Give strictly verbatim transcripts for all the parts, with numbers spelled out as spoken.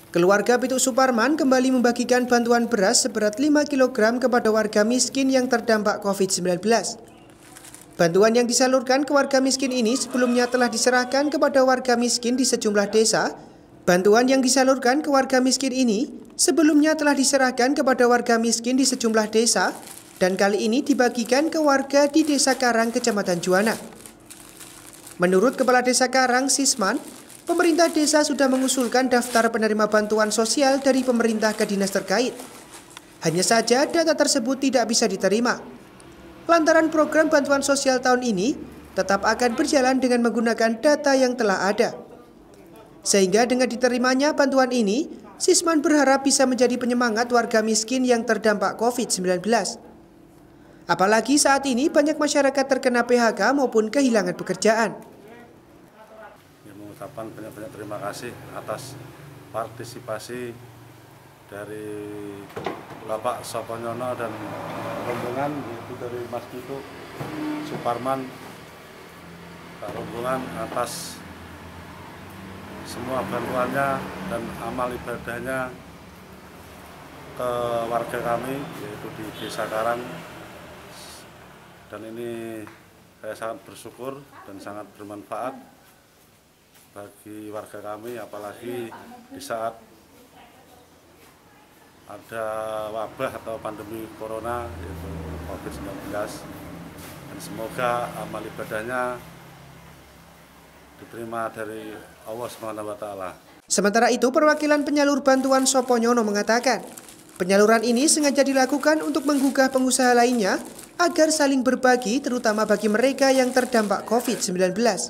Keluarga Pituk Suparman kembali membagikan bantuan beras seberat lima kilogram kepada warga miskin yang terdampak covid sembilan belas. Bantuan yang disalurkan ke warga miskin ini sebelumnya telah diserahkan kepada warga miskin di sejumlah desa. Bantuan yang disalurkan ke warga miskin ini sebelumnya telah diserahkan kepada warga miskin di sejumlah desa dan kali ini dibagikan ke warga di Desa Karang, Kecamatan Juwana. Menurut Kepala Desa Karang, Sisman, pemerintah desa sudah mengusulkan daftar penerima bantuan sosial dari pemerintah ke dinas terkait. Hanya saja data tersebut tidak bisa diterima. Lantaran program bantuan sosial tahun ini tetap akan berjalan dengan menggunakan data yang telah ada. Sehingga dengan diterimanya bantuan ini, Sisman berharap bisa menjadi penyemangat warga miskin yang terdampak covid sembilan belas. Apalagi saat ini banyak masyarakat terkena P H K maupun kehilangan pekerjaan. Mengucapkan banyak-banyak terima kasih atas partisipasi dari Bapak Soponyono dan rombongan, yaitu dari Mas Pituk Suparman, Pak rombongan atas semua bantuannya dan amal ibadahnya ke warga kami, yaitu di Desa Karang. Dan ini saya sangat bersyukur dan sangat bermanfaat bagi warga kami, apalagi di saat ada wabah atau pandemi corona, yaitu covid sembilan belas. Dan semoga amal ibadahnya diterima dari Allah subhanahu wa taala. Sementara itu, perwakilan penyalur bantuan Soponyono mengatakan, penyaluran ini sengaja dilakukan untuk menggugah pengusaha lainnya agar saling berbagi, terutama bagi mereka yang terdampak covid sembilan belas.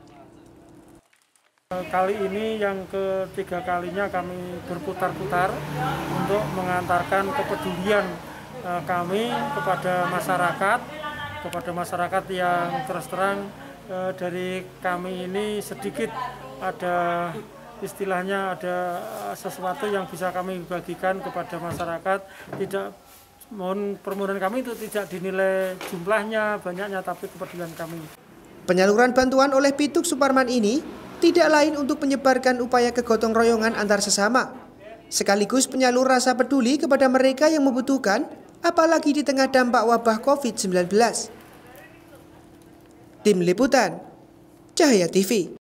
Kali ini yang ketiga kalinya kami berputar-putar untuk mengantarkan kepedulian kami kepada masyarakat, kepada masyarakat yang terus terang dari kami ini sedikit ada istilahnya ada sesuatu yang bisa kami bagikan kepada masyarakat. Tidak mohon permohonan kami itu tidak dinilai jumlahnya, banyaknya, tapi kepedulian kami. Penyaluran bantuan oleh Pituk Suparman ini tidak lain untuk menyebarkan upaya kegotong royongan antar sesama, sekaligus penyalur rasa peduli kepada mereka yang membutuhkan, apalagi di tengah dampak wabah covid sembilan belas. Tim Liputan, Cahaya T V.